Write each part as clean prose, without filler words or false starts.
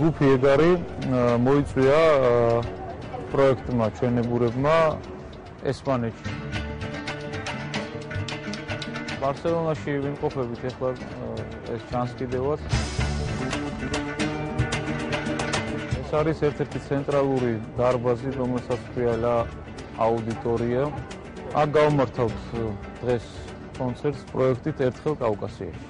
ჯგუფი ეგარი მოიწვია პროექტმა ჩვენებურებმა ესპანეთში. ბარსელონაში ვიმყოფებით ახლა ეს ჩანს კიდევაც. ეს არის ერთ-ერთი ცენტრალური დარბაზი, რომელსაც ჰქვია აუდიტორია. აქ გავმართავთ დღეს კონცერტს პროექტით ერთხელ კავკასიაში.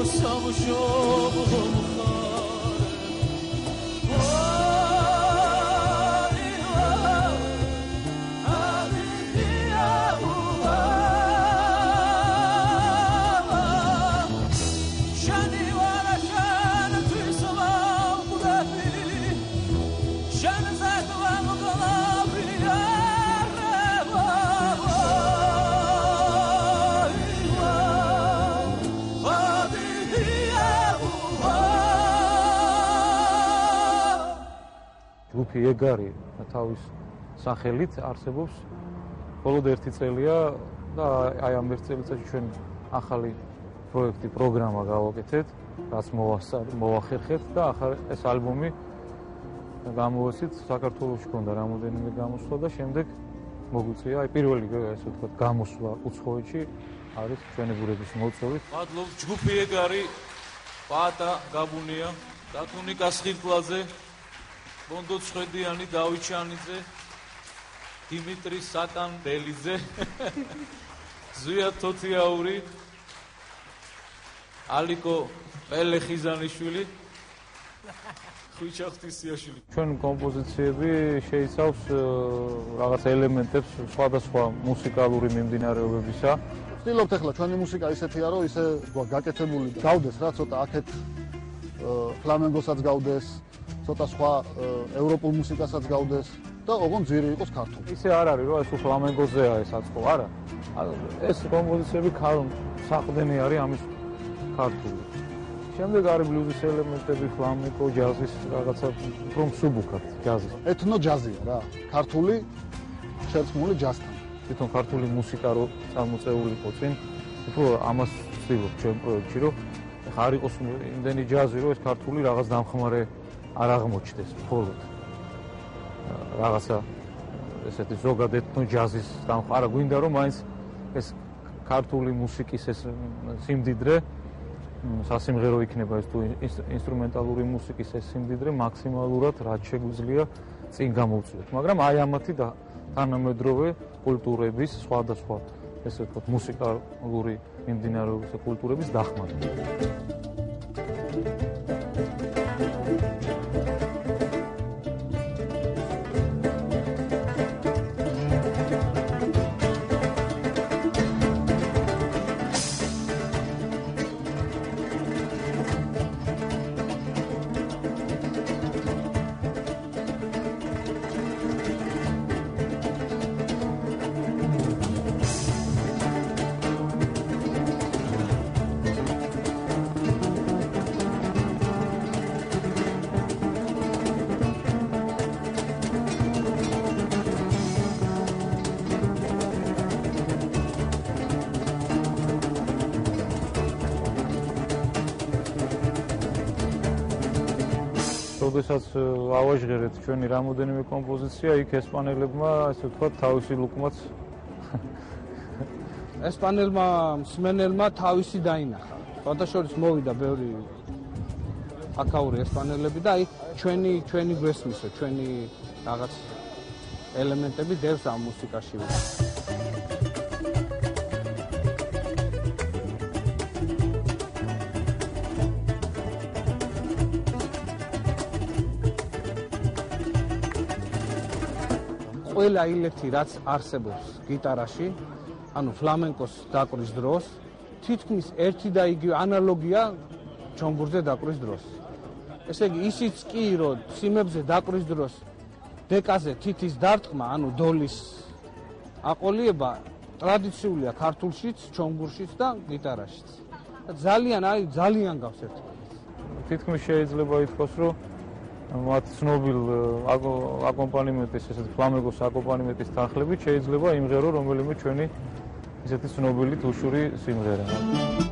ჯგუფი ეგარი თავის სახელით არსებობს მხოლოდ ერთი წელია და აი ამ ერთ წელიწადში ჩვენ ახალი პროექტი, პროგრამა გავაკეთეთ, რაც მოვახერხეთ და ახლა ეს ალბომი გამოვასით საქართველოში ქონდა რამოდენიმე გამოსვლა და შემდეგ მოგვიწია აი პირველი ესე ვთქვათ გამოსვლა უცხოეთში არის ჩვენი ბურების მოწვევით. მადლობ ჯგუფი ეგარი პატა გაბუნია, დათუნიკა სხირტლაძე, ბონდო ცხედიანი, დავით ჩანიძე, დიმიტრი საკანდელიძე, ზვია თოთიაური, ალიკო პელეხიზანიშვილი, ხვიჩა ღვთისიაშვილი. ჩვენ კომპოზიციები შეიცავს რაღაც ელემენტებს სხვადასხვა მუსიკალური მიმდინარეობებისა. ვცდილობთ ახლა ჩვენი მუსიკა ისეთია, რომ ისე გაკეთებული გავდეს რა, ცოტა აქეთ ფლამენგოსაც გავდეს, ცოტა სხვა ევროპულ მუსიკასაც გავდეს და ოღონდ ძირი იყოს ქართული. ისე არ არის, რომ ეს ფლამენგოზეა ეს აწყო, არა. ეს კომპოზიციები საყრდენი არის ამის ქართული. შემდეგ არის ბლუზის ელემენტები, ფლამენკო, ჯაზის რაღაცა, უფრო მსუბუქად ჯაზის. ეთნო ჯაზია რა, ქართული შერწყმული ჯაზთან. თვითონ ქართული მუსიკა რო წარმოწეულიყო წინ, უფრო ამას ვცდილობ ჩვენ პროექტში, რომ ხა არ იყოს იმდენი ჯაზი, რომ ეს ქართული რაღაც დამხმარე არ აღმოჩნდეს მხოლოდ. რაღაცა ესეთი ზოგად ეთნო ჯაზის დამხმარე, არა გვინდა რომ მაინც ეს ქართული მუსიკის ეს სიმდიდრე სასიმღერო იქნება ეს თუ ინსტრუმენტალური მუსიკის ეს სიმდიდრე მაქსიმალურად რაც შეგვიძლია წინ გამოვწვიოთ. მაგრამ აი ამათი და თანამედროვე კულტურების სხვადასხვა ესე ვთქვათ მუსიკალური მიმდინარეობისა კულტურების დახმარება. როდესაც ავაჟღერეთ ჩვენი რამოდენიმე კომპოზიცია, იქ ესპანელებმა, ასე ვთქვათ, თავისი ლუკმაც ესპანელმა მსმენელმა თავისი დაინახა. ფოტოშორის მოვიდა ბევრი აკაური ესპანელები და აი ჩვენი გვესმისო, ჩვენი რაღაც ელემენტები დევს ამ მუსიკაში. ყველა ილეთი რაც არსებობს გიტარაში, ანუ ფლამენკოს დაკვრის დროს, თითქმის ერთი და იგივე ანალოგია ჩონგურზე დაკვრის დროს. ესე იგი, ისიც კი, რომ სიმებზე დაკვრის დროს დეკაზე თითის დარტყმა, ანუ დოლის აყოლიება ტრადიციულია ქართულშიც, ჩონგურშიც და გიტარაშიც. ძალიან გავს ერთმანეთს. თითქმის შეიძლება ითქვას, რომ მათ ცნობილ აკომპანიმენტის, ესეთ ფლამენკოს აკომპანიმენტის თანხლებით შეიძლება იმღერო რომელიმე ჩვენი ესეთი ცნობილი თუშური სიმღერა.